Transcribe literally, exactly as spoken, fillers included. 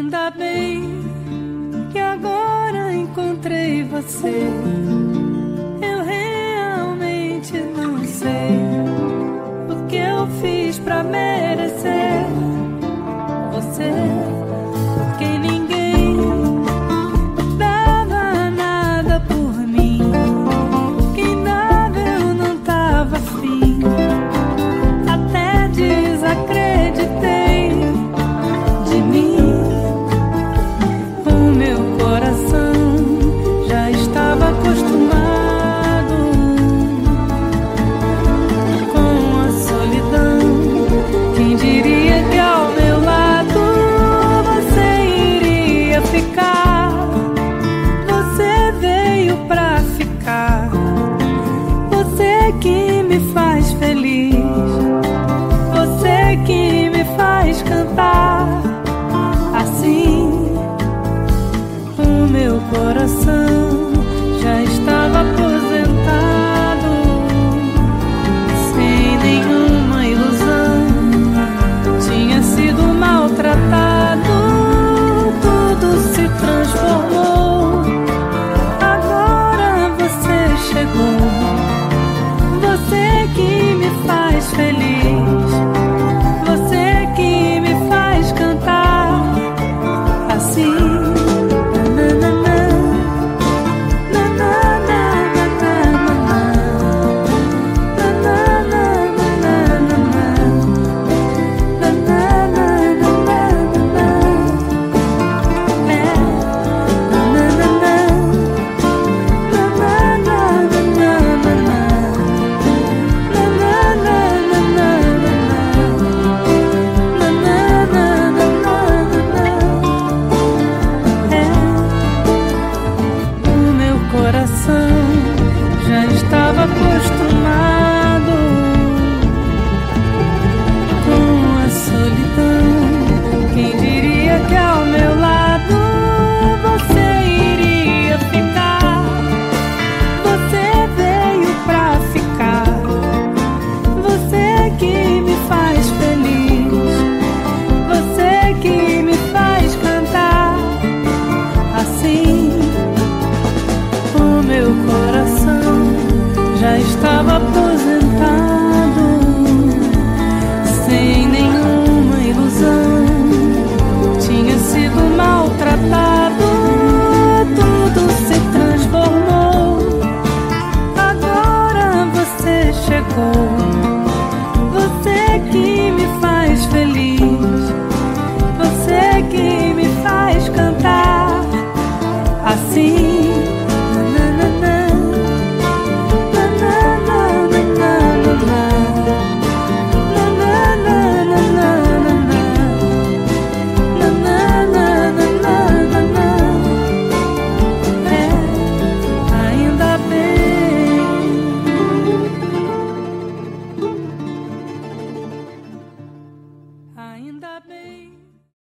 Ainda bem que agora encontrei você. Eu realmente não sei o que eu fiz pra merecer você, porque ninguém dava nada por mim. Quem dava eu não tava afim, até desacreditei de mim. O meu coração já estava acostumado com a solidão. Quem diria que ao meu lado você iria ficar? Você veio pra ficar. Você que me faz feliz, você que me faz cantar assim. O meu coração já estava aposentado, sem nenhuma ilusão. Tinha sido maltratado, tudo se transformou. Agora você chegou, você que me faz feliz, você que me faz cantar assim. Já estava acostumado com a solidão. Quem diria que ao meu lado você iria ficar? Você veio pra ficar. Você que me faz feliz, você que me faz cantar assim. O meu coração já estava aposentado, sem nenhuma ilusão. Tinha sido maltratado, tudo se transformou. Agora você chegou, você que me faz feliz, você que me faz cantar assim.